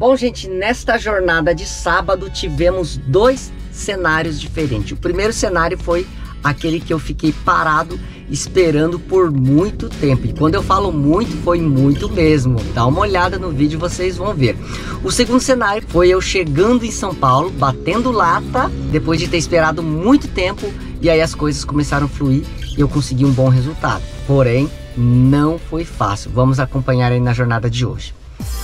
Bom, gente, nesta jornada de sábado tivemos dois cenários diferentes. O primeiro cenário foi aquele que eu fiquei parado esperando por muito tempo. E quando eu falo muito, foi muito mesmo. Dá uma olhada no vídeo e vocês vão ver. O segundo cenário foi eu chegando em São Paulo, batendo lata, depois de ter esperado muito tempo, e aí as coisas começaram a fluir e eu consegui um bom resultado. Porém, não foi fácil. Vamos acompanhar aí na jornada de hoje.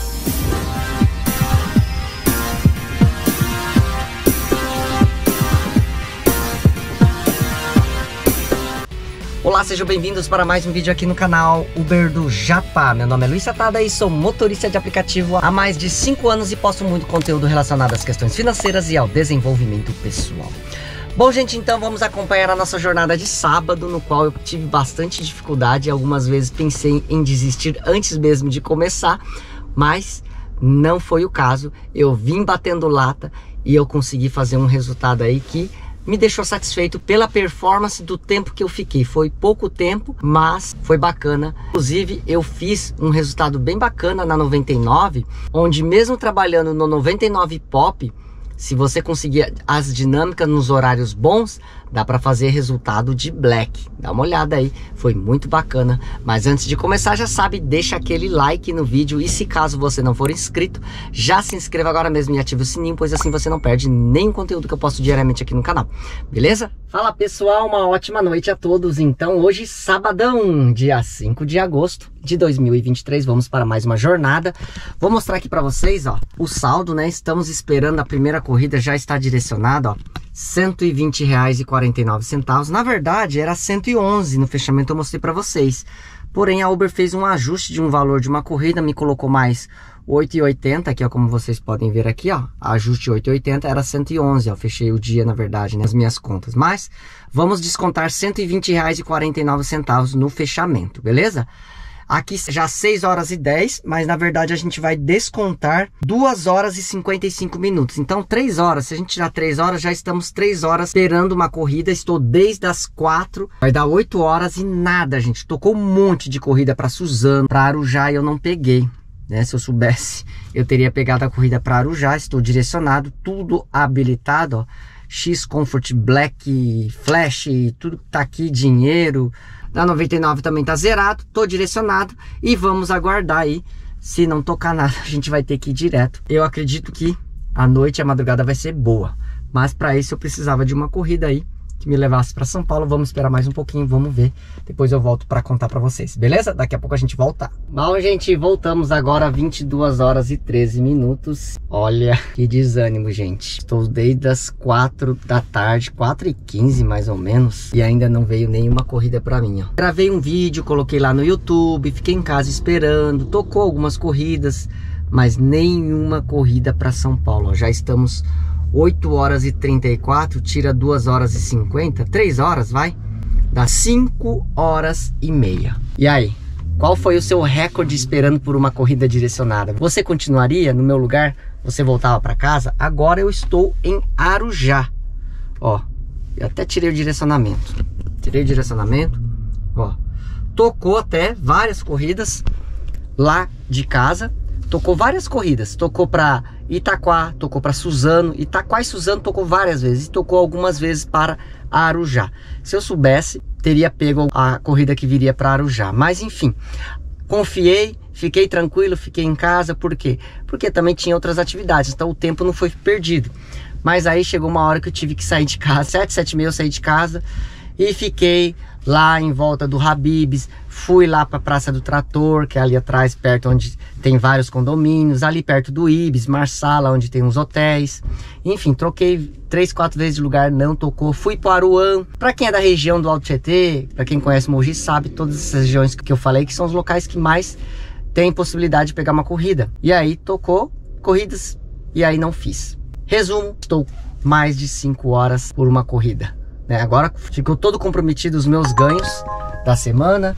Olá, sejam bem-vindos para mais um vídeo aqui no canal Uber do Japa. Meu nome é Luiz Satada e sou motorista de aplicativo há mais de 5 anos e posto muito conteúdo relacionado às questões financeiras e ao desenvolvimento pessoal. Bom, gente, então vamos acompanhar a nossa jornada de sábado, no qual eu tive bastante dificuldade e algumas vezes pensei em desistir antes mesmo de começar, mas não foi o caso. Eu vim batendo lata e eu consegui fazer um resultado aí que me deixou satisfeito pela performance do tempo que eu fiquei. Foi pouco tempo, mas foi bacana. Inclusive, eu fiz um resultado bem bacana na 99, onde mesmo trabalhando no 99 Pop, se você conseguir as dinâmicas nos horários bons, dá para fazer resultado de Black. Dá uma olhada aí, foi muito bacana. Mas antes de começar, já sabe, deixa aquele like no vídeo. E se caso você não for inscrito, já se inscreva agora mesmo e ative o sininho, pois assim você não perde nenhum conteúdo que eu posto diariamente aqui no canal. Beleza? Fala, pessoal, uma ótima noite a todos. Então hoje, sabadão, dia 5 de agosto de 2023, vamos para mais uma jornada. Vou mostrar aqui para vocês, ó, o saldo, né? Estamos esperando a primeira corrida, já está direcionada, ó, R$120,49. Na verdade, era 111 no fechamento, eu mostrei para vocês. Porém, a Uber fez um ajuste de um valor de uma corrida, me colocou mais R$8,80, aqui, ó, como vocês podem ver aqui, ó, ajuste R$8,80, era 111, ó, fechei o dia, na verdade, nas minhas contas. Mas vamos descontar R$120,49 no fechamento, beleza? Aqui já 6 horas e 10, mas na verdade a gente vai descontar 2 horas e 55 minutos. Então 3 horas, se a gente tirar 3 horas, já estamos 3 horas esperando uma corrida. Estou desde as 4, vai dar 8 horas e nada, gente. Tocou um monte de corrida para Suzano, para Arujá e eu não peguei, né? Se eu soubesse, eu teria pegado a corrida para Arujá. Estou direcionado, tudo habilitado, ó. X Comfort, Black, Flash, tudo que tá aqui, dinheiro. Na 99 também tá zerado, tô direcionado e vamos aguardar aí. Se não tocar nada, a gente vai ter que ir direto. Eu acredito que a noite e a madrugada vai ser boa, mas para isso eu precisava de uma corrida aí que me levasse para São Paulo. Vamos esperar mais um pouquinho, vamos ver. Depois eu volto para contar para vocês, beleza? Daqui a pouco a gente volta. Bom, gente, voltamos agora, 22 horas e 13 minutos. Olha que desânimo, gente. Estou desde as 4 da tarde, 4h15 mais ou menos, e ainda não veio nenhuma corrida para mim, ó. Gravei um vídeo, coloquei lá no YouTube, fiquei em casa esperando, tocou algumas corridas, mas nenhuma corrida para São Paulo, ó. Já estamos 8 horas e 34, tira 2 horas e 50, 3 horas, vai? Dá 5 horas e meia. E aí, qual foi o seu recorde esperando por uma corrida direcionada? Você continuaria no meu lugar? Você voltava para casa? Agora eu estou em Arujá. Ó, eu até tirei o direcionamento. Tirei o direcionamento, ó. Tocou até várias corridas lá de casa. Tocou várias corridas, tocou para Itaquá, tocou para Suzano, Itaquá e Suzano tocou várias vezes, e tocou algumas vezes para Arujá. Se eu soubesse, teria pego a corrida que viria para Arujá, mas enfim, confiei, fiquei tranquilo, fiquei em casa. Por quê? Porque também tinha outras atividades, então o tempo não foi perdido. Mas aí chegou uma hora que eu tive que sair de casa, 7, 7h30 eu saí de casa e fiquei lá em volta do Habib's. Fui lá para a Praça do Trator, que é ali atrás, perto onde tem vários condomínios, ali perto do Ibis, Marsala, onde tem uns hotéis. Enfim, troquei 3, 4 vezes de lugar, não tocou. Fui para Aruan. Para quem é da região do Alto Tietê, para quem conhece Mogi, sabe todas essas regiões que eu falei, que são os locais que mais tem possibilidade de pegar uma corrida. E aí tocou corridas e aí não fiz. Resumo, estou mais de 5 horas por uma corrida, né? Agora ficou todo comprometido os meus ganhos da semana.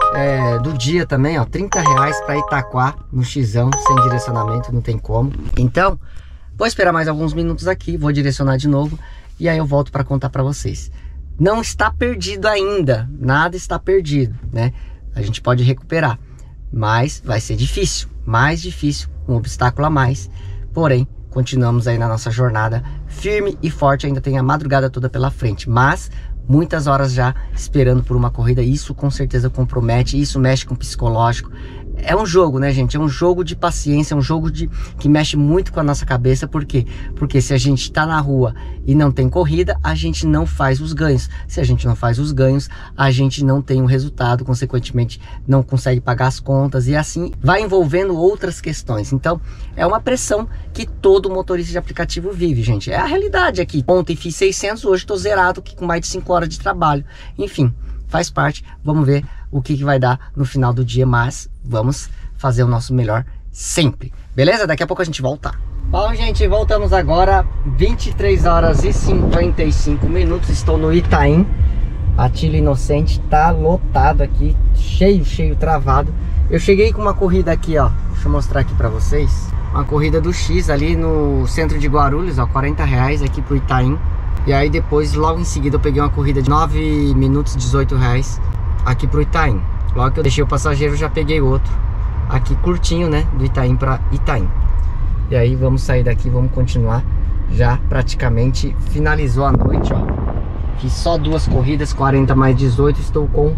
Do dia também, ó, R$30 para Itaquá no Xão, sem direcionamento, não tem como. Então, vou esperar mais alguns minutos aqui, vou direcionar de novo e aí eu volto para contar para vocês. Não está perdido ainda, nada está perdido, né? A gente pode recuperar, mas vai ser difícil, mais difícil um obstáculo a mais, porém, continuamos aí na nossa jornada firme e forte, ainda tem a madrugada toda pela frente, mas muitas horas já esperando por uma corrida, isso com certeza compromete, isso mexe com o psicológico. É um jogo, né, gente? É um jogo de paciência, é um jogo que mexe muito com a nossa cabeça. Por quê? Porque se a gente tá na rua e não tem corrida, a gente não faz os ganhos. Se a gente não faz os ganhos, a gente não tem um resultado, consequentemente não consegue pagar as contas e assim vai envolvendo outras questões. Então, é uma pressão que todo motorista de aplicativo vive, gente. É a realidade aqui. Ontem fiz 600, hoje tô zerado com mais de 5 horas de trabalho. Enfim, faz parte. Vamos ver o que vai dar no final do dia, mas vamos fazer o nosso melhor sempre, beleza? Daqui a pouco a gente volta. Bom, gente, voltamos agora, 23 horas e 55 minutos, estou no Itaim, Atílio Inocente, tá lotado aqui, cheio, travado. Eu cheguei com uma corrida aqui, ó, deixa eu mostrar aqui pra vocês, uma corrida do X ali no centro de Guarulhos, ó, R$40 aqui pro Itaim. E aí depois, logo em seguida, eu peguei uma corrida de 9 minutos, R$18 aqui pro Itaim. Logo que eu deixei o passageiro, já peguei outro aqui curtinho, né, do Itaim para Itaim. E aí vamos sair daqui, vamos continuar. Já praticamente finalizou a noite, ó. Fiz só 2 corridas, 40 mais 18, estou com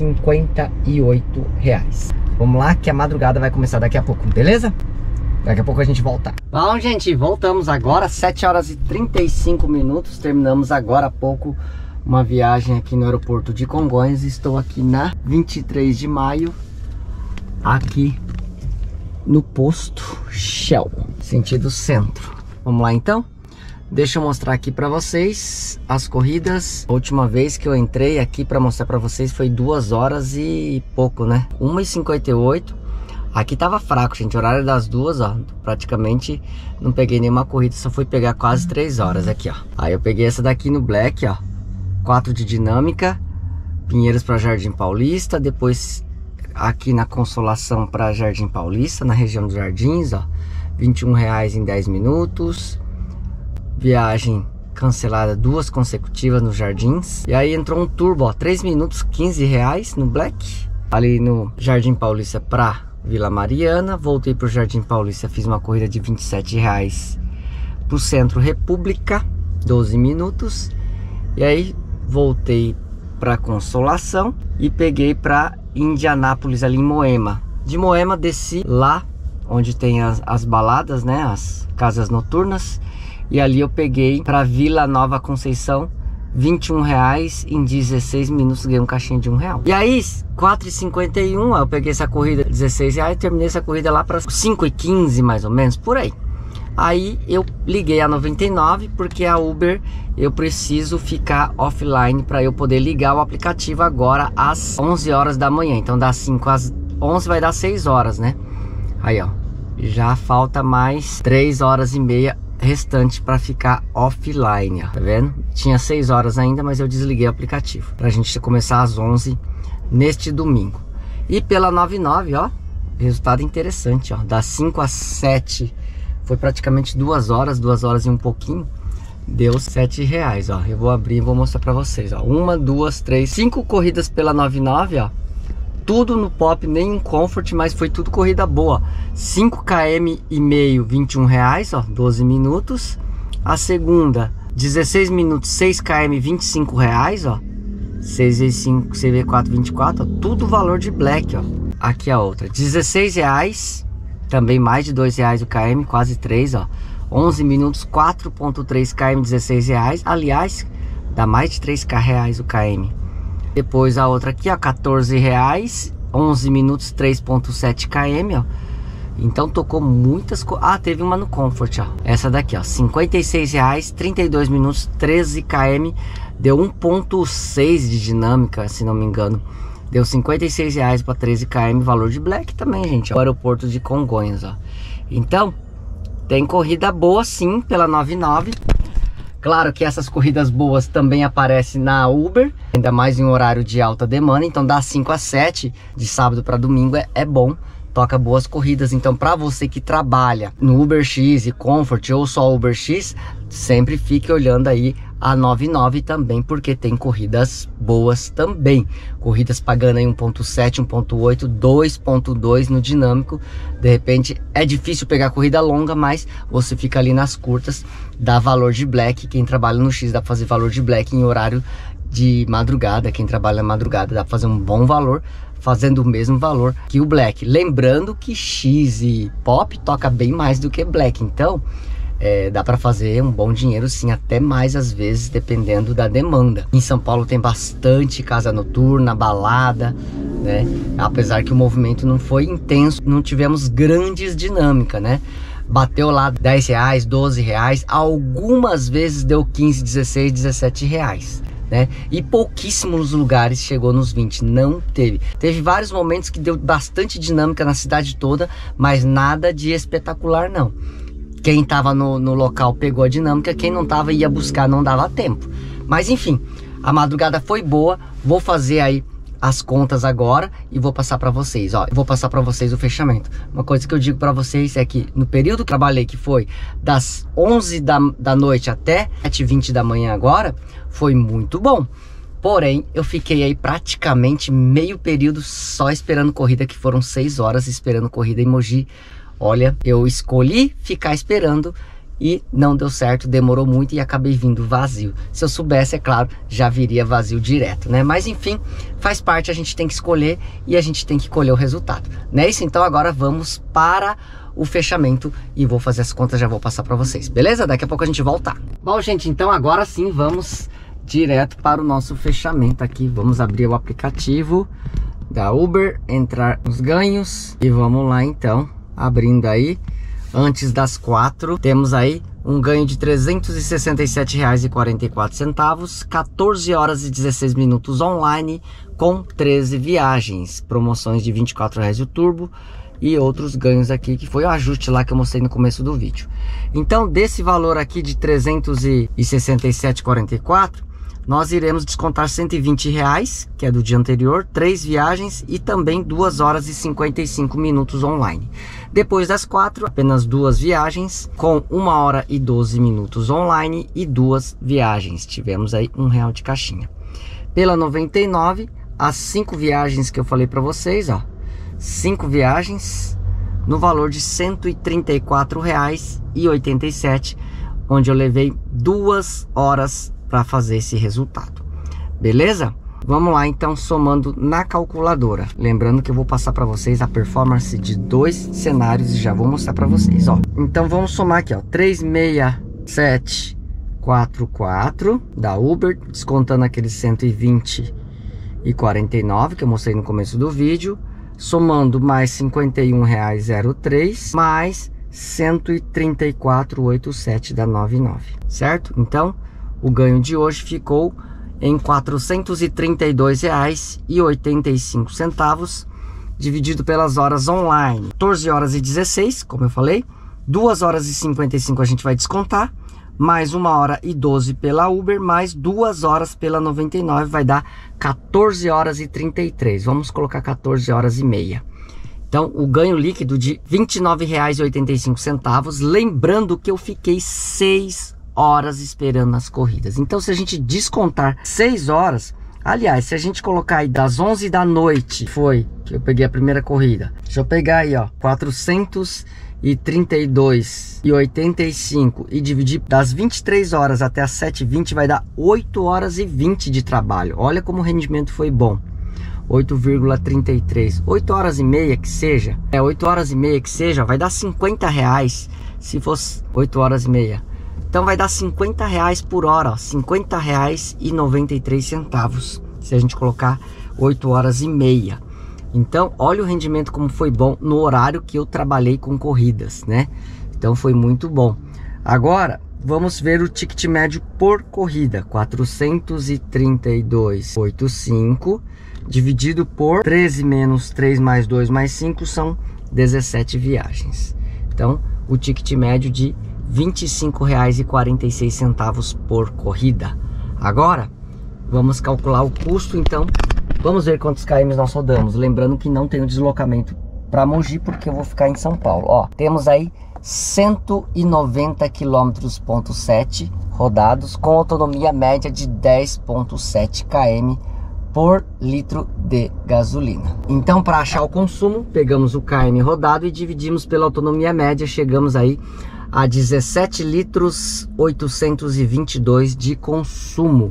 R$58. Vamos lá que a madrugada vai começar daqui a pouco, beleza? Daqui a pouco a gente volta. Bom, gente, voltamos agora, 7 horas e 35 minutos. Terminamos agora há pouco uma viagem aqui no aeroporto de Congonhas. Estou aqui na 23 de maio, aqui no posto Shell, sentido centro. Vamos lá então? Deixa eu mostrar aqui para vocês as corridas. A última vez que eu entrei aqui para mostrar para vocês foi 2 horas e pouco, né? 1h58. Aqui tava fraco, gente, o horário das 2, ó, praticamente não peguei nenhuma corrida, só fui pegar quase 3 horas aqui, ó. Aí eu peguei essa daqui no Black, ó, 4 de dinâmica, Pinheiros para Jardim Paulista, depois aqui na Consolação para Jardim Paulista, na região dos Jardins, ó, R$21 em 10 minutos, viagem cancelada 2 consecutivas nos Jardins, e aí entrou um turbo, ó, 3 minutos, R$15 no Black, ali no Jardim Paulista para Vila Mariana, voltei para o Jardim Paulista, fiz uma corrida de R$27 para o Centro República, 12 minutos, e aí voltei para Consolação e peguei para Indianápolis, ali em Moema. De Moema desci lá onde tem as baladas, né, as casas noturnas, e ali eu peguei para Vila Nova Conceição, R$21 em 16 minutos, ganhei um caixinha de R$1. E aí, 4h51, eu peguei essa corrida, R$16, e terminei essa corrida lá para 5h15 mais ou menos, por aí. Aí eu liguei a 99, porque a Uber eu preciso ficar offline para eu poder ligar o aplicativo agora às 11 horas da manhã. Então das 5 às 11 vai dar 6 horas, né? Aí, ó, já falta mais 3 horas e meia restante para ficar offline, ó, tá vendo? Tinha 6 horas ainda, mas eu desliguei o aplicativo pra gente começar às 11 neste domingo. E pela 99, ó, resultado interessante, ó, das 5 às 7 foi praticamente 2 horas e um pouquinho, deu R$7, ó. Eu vou abrir e vou mostrar pra vocês, ó, 1, 2, 3, 5 corridas pela 99, ó, tudo no Pop, nem um Comfort, mas foi tudo corrida boa. 5 km e meio, R$21, ó, 12 minutos. A segunda, 16 minutos, 6 km, R$25, ó. 6 vezes 5, CV4, 24, ó, tudo valor de Black, ó. Aqui a outra, R$16, também mais de R$2 o km, quase 3, ó. 11 minutos, 4,3 km, R$16. Aliás, dá mais de R$3 o km. Depois a outra aqui, ó, R$14, 11 minutos, 3,7 km, ó. Então tocou muitas coisas. Ah, teve uma no Comfort, ó. Essa daqui, ó, R$56, 32 minutos, 13 km. Deu 1,6 de dinâmica, se não me engano. Deu R$56 para 13 km, valor de Black também, gente, ó. O aeroporto de Congonhas, ó. Então, tem corrida boa sim pela 99. Claro que essas corridas boas também aparecem na Uber, ainda mais em um horário de alta demanda. Então das 5 às 7, de sábado para domingo, é bom, toca boas corridas. Então para você que trabalha no Uber X e Comfort ou só Uber X, sempre fique olhando aí a 99 também, porque tem corridas boas também. Corridas pagando aí 1.7, 1.8, 2.2 no dinâmico. De repente é difícil pegar corrida longa, mas você fica ali nas curtas, dá valor de black. Quem trabalha no X dá pra fazer valor de black em horário de madrugada. Quem trabalha na madrugada dá pra fazer um bom valor, fazendo o mesmo valor que o black. Lembrando que X e pop toca bem mais do que black, então dá para fazer um bom dinheiro sim, até mais às vezes, dependendo da demanda. Em São Paulo tem bastante casa noturna, balada, né? Apesar que o movimento não foi intenso, não tivemos grandes dinâmica, né? Bateu lá R$10, R$12, algumas vezes deu 15, 16, 17 reais, né? E pouquíssimos lugares chegou nos 20, não teve. Teve vários momentos que deu bastante dinâmica na cidade toda, mas nada de espetacular não. Quem estava no local pegou a dinâmica, quem não estava ia buscar, não dava tempo. Mas enfim, a madrugada foi boa. Vou fazer aí as contas agora e vou passar para vocês, ó. Vou passar para vocês o fechamento. Uma coisa que eu digo para vocês é que no período que eu trabalhei, que foi das 11 da noite até 7h20 da manhã agora, foi muito bom. Porém, eu fiquei aí praticamente meio período só esperando corrida, que foram 6 horas esperando corrida em Mogi. Olha, eu escolhi ficar esperando e não deu certo, demorou muito e acabei vindo vazio. Se eu soubesse, é claro, já viria vazio direto, né? Mas enfim, faz parte, a gente tem que escolher e a gente tem que colher o resultado, não é isso? Então agora vamos para o fechamento e vou fazer as contas, já vou passar para vocês, beleza? Daqui a pouco a gente volta. Bom, gente, então agora sim vamos direto para o nosso fechamento aqui. Vamos abrir o aplicativo da Uber, entrar nos ganhos e vamos lá então. Abrindo aí, antes das 4, temos aí um ganho de R$ 367,44, 14 horas e 16 minutos online, com 13 viagens, promoções de R$ 24,00 o turbo e outros ganhos aqui, que foi o ajuste lá que eu mostrei no começo do vídeo. Então, desse valor aqui de R$ 367,44, nós iremos descontar R$ 120,00, que é do dia anterior, 3 viagens e também 2 horas e 55 minutos online. Depois das 4, apenas 2 viagens, com 1 hora e 12 minutos online e 2 viagens. Tivemos aí R$1 de caixinha. Pela 99, as 5 viagens que eu falei para vocês, ó, 5 viagens no valor de R$ 134,87, onde eu levei 2 horas para fazer esse resultado, beleza? Vamos lá então, somando na calculadora, lembrando que eu vou passar para vocês a performance de 2 cenários e já vou mostrar para vocês, ó. Então vamos somar aqui, ó, 36744 da Uber, descontando aqueles 120,49 que eu mostrei no começo do vídeo, somando mais R$51,03 mais 134,87 da 99, certo? Então o ganho de hoje ficou em R$ 432,85, dividido pelas horas online. 14 horas e 16, como eu falei, 2 horas e 55 a gente vai descontar, mais 1 hora e 12 pela Uber, mais 2 horas pela 99, vai dar 14 horas e 33. Vamos colocar 14 horas e meia. Então, o ganho líquido de R$ 29,85, lembrando que eu fiquei 6 horas esperando as corridas. Então, se a gente descontar 6 horas, aliás, se a gente colocar aí das 11 da noite, foi que eu peguei a primeira corrida, deixa eu pegar aí, ó, 432,85 e dividir das 23 horas até as 7h20, vai dar 8 horas e 20 de trabalho. Olha como o rendimento foi bom. 8,33, 8 horas e meia que seja, 8 horas e meia que seja, vai dar R$50 se fosse 8 horas e meia. Então vai dar R$50 por hora, R$50,93 se a gente colocar 8 horas e meia. Então olha o rendimento como foi bom no horário que eu trabalhei com corridas, né? Então foi muito bom. Agora vamos ver o ticket médio por corrida, 432,85 dividido por 13 menos 3 mais 2 mais 5 são 17 viagens. Então o ticket médio de R$ 25,46 por corrida. Agora vamos calcular o custo, então vamos ver quantos km nós rodamos. Lembrando que não tem o deslocamento para Mogi, porque eu vou ficar em São Paulo. Ó, temos aí 190 km/7 rodados, com autonomia média de 10,7 km por litro de gasolina. Então, para achar o consumo, pegamos o km rodado e dividimos pela autonomia média, chegamos aí a 17 litros 822 de consumo.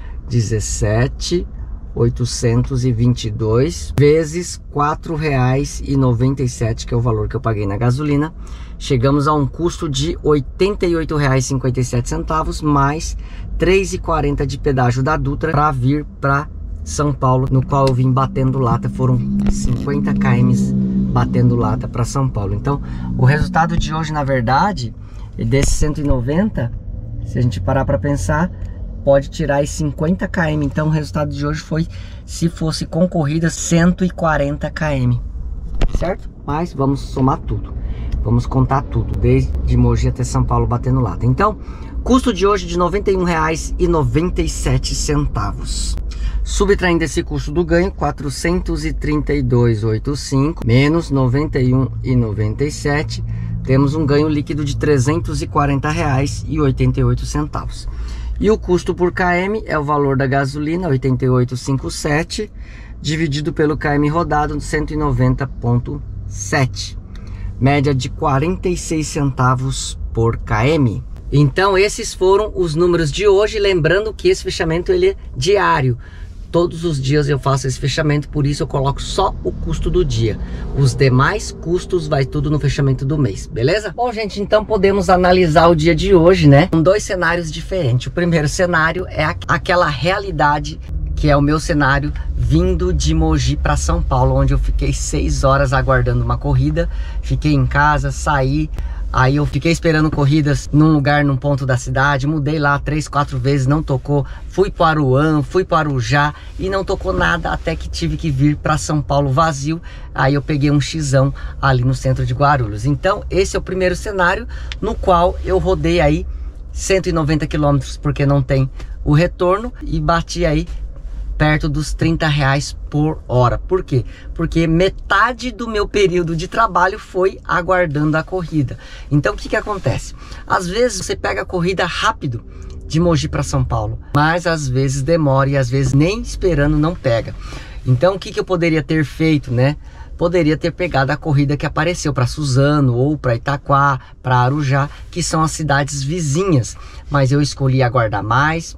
17.822 vezes R$ 4,97, que é o valor que eu paguei na gasolina. Chegamos a um custo de R$ 88,57 mais R$ 3,40 de pedágio da Dutra para vir para São Paulo, no qual eu vim batendo lata. Foram 50 km batendo lata para São Paulo. Então, o resultado de hoje, na verdade, desses 190, se a gente parar para pensar, pode tirar aí 50 km. Então o resultado de hoje foi, se fosse concorrida, 140 km, certo? Mas vamos somar tudo, vamos contar tudo, desde Mogi até São Paulo batendo lata. Então, custo de hoje de R$ 91,97. Subtraindo esse custo do ganho, 432,85 menos R$ 91,97, temos um ganho líquido de R$ 340,88. E o custo por km é o valor da gasolina, 88,57, dividido pelo km rodado, 190,7. Média de 46 centavos por km. Então esses foram os números de hoje. Lembrando que esse fechamento ele é diário. Todos os dias eu faço esse fechamento, por isso eu coloco só o custo do dia. Os demais custos vai tudo no fechamento do mês, beleza? Bom, gente, então podemos analisar o dia de hoje, né? Com dois cenários diferentes. O primeiro cenário é aquela realidade que é o meu cenário vindo de Mogi para São Paulo, onde eu fiquei 6 horas aguardando uma corrida. Fiquei em casa, saí. Aí eu fiquei esperando corridas num lugar, num ponto da cidade, mudei lá 3, 4 vezes, não tocou. Fui para Aruan, fui para Arujá e não tocou nada, até que tive que vir para São Paulo vazio. Aí eu peguei um xizão ali no centro de Guarulhos. Então esse é o primeiro cenário, no qual eu rodei aí 190 km, porque não tem o retorno, e bati aí perto dos R$30 por hora. Por quê? Porque metade do meu período de trabalho foi aguardando a corrida. Então o que acontece? Às vezes você pega a corrida rápido de Mogi para São Paulo, mas às vezes demora e às vezes nem esperando não pega. Então o que eu poderia ter feito, né? Poderia ter pegado a corrida que apareceu para Suzano ou para Itaquá, para Arujá, que são as cidades vizinhas. Mas eu escolhi aguardar mais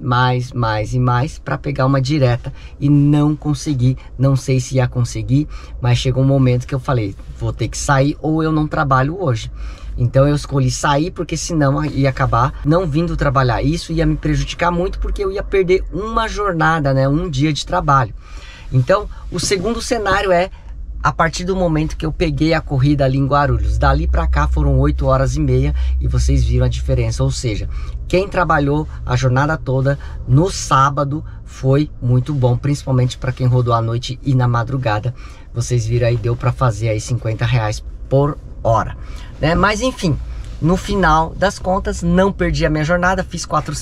para pegar uma direta e não consegui. Não sei se ia conseguir, mas chegou um momento que eu falei, vou ter que sair ou eu não trabalho hoje. Então eu escolhi sair, porque senão ia acabar não vindo trabalhar. Isso ia me prejudicar muito, porque eu ia perder uma jornada, né? Um dia de trabalho. Então o segundo cenário é a partir do momento que eu peguei a corrida ali em Guarulhos. Dali para cá foram 8 horas e meia e vocês viram a diferença. Ou seja, quem trabalhou a jornada toda no sábado foi muito bom, principalmente para quem rodou à noite e na madrugada. Vocês viram aí, deu para fazer aí R$50 por hora, né? Mas enfim, no final das contas, não perdi a minha jornada, fiz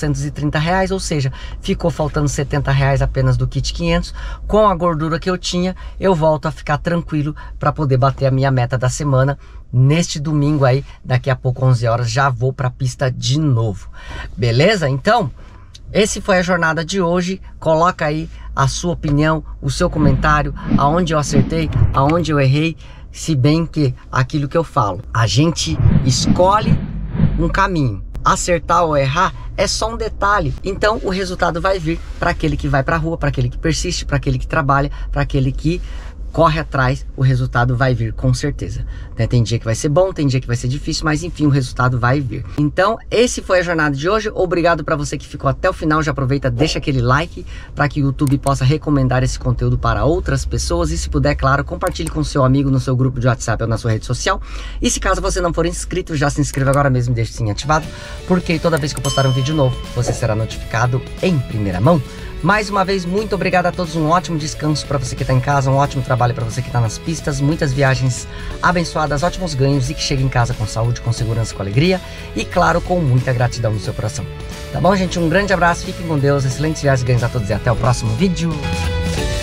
R$430, ou seja, ficou faltando R$70 apenas do kit 500. Com a gordura que eu tinha, eu volto a ficar tranquilo para poder bater a minha meta da semana. Neste domingo aí, daqui a pouco 11 horas, já vou para a pista de novo. Beleza? Então, esse foi a jornada de hoje. Coloca aí a sua opinião, o seu comentário, aonde eu acertei, aonde eu errei. Se bem que aquilo que eu falo, a gente escolhe um caminho, acertar ou errar é só um detalhe. Então o resultado vai vir para aquele que vai para a rua, para aquele que persiste, para aquele que trabalha, para aquele que corre atrás. O resultado vai vir com certeza, né? Tem dia que vai ser bom, tem dia que vai ser difícil, mas enfim, o resultado vai vir. Então esse foi a jornada de hoje. Obrigado para você que ficou até o final. Já aproveita, deixa aquele like para que o YouTube possa recomendar esse conteúdo para outras pessoas, e se puder, claro, compartilhe com seu amigo no seu grupo de WhatsApp ou na sua rede social. E se caso você não for inscrito, já se inscreva agora mesmo e deixe o sininho ativado, porque toda vez que eu postar um vídeo novo, você será notificado em primeira mão. Mais uma vez, muito obrigado a todos, um ótimo descanso para você que está em casa, um ótimo trabalho para você que está nas pistas, muitas viagens abençoadas, ótimos ganhos, e que chegue em casa com saúde, com segurança, com alegria e, claro, com muita gratidão no seu coração. Tá bom, gente? Um grande abraço, fiquem com Deus, excelentes viagens e ganhos a todos e até o próximo vídeo.